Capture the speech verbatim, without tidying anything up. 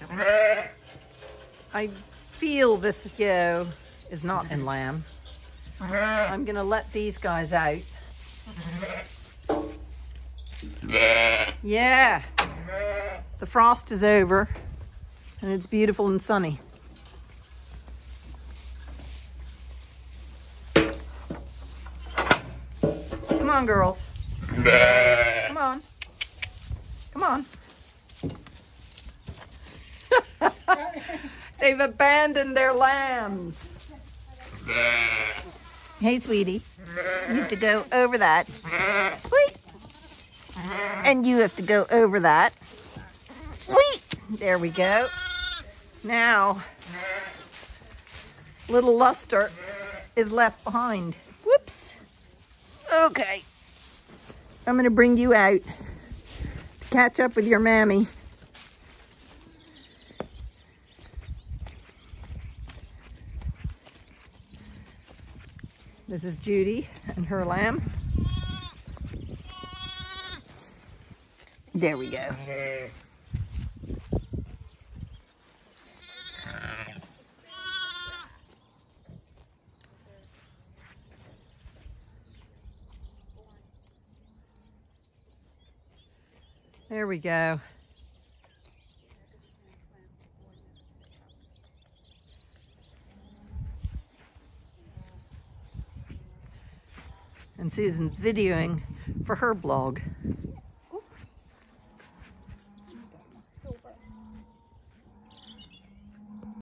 I feel this yo is not in lamb. I'm gonna let these guys out. Yeah, the frost is over and it's beautiful and sunny. Come on, girls. Come on. Come on. They've abandoned their lambs. Hey, sweetie. You have to go over that. Wait. And you have to go over that. Wait. There we go. Now, little Luster is left behind. Whoops. Okay. I'm going to bring you out to catch up with your mammy. This is Judy and her lamb. There we go. There we go. And Susan's videoing for her blog.